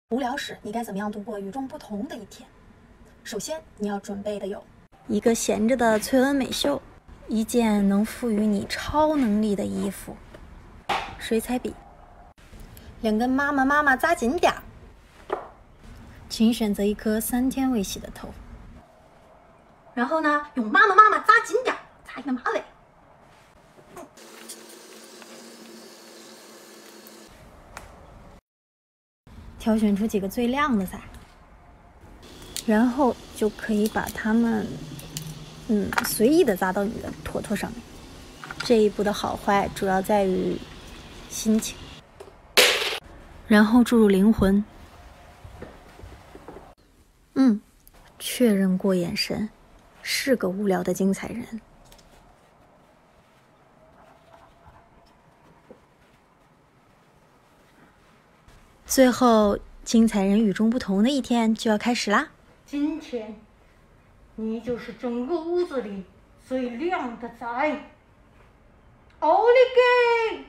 无聊时，你该怎么样度过与众不同的一天？首先，你要准备的有一个闲着的翠恩美秀，一件能赋予你超能力的衣服，水彩笔，2根妈妈扎紧点儿，请选择一颗3天未洗的头，然后呢，用妈妈扎紧点儿，扎一个马尾。挑选出几个最亮的彩，然后就可以把它们，随意的扎到你的坨坨上面。这一步的好坏主要在于心情。然后注入灵魂，确认过眼神，是个无聊的精彩人。最后，精彩人与众不同的一天就要开始啦！ 今天，你就是整个屋子里最亮的仔，奥利给！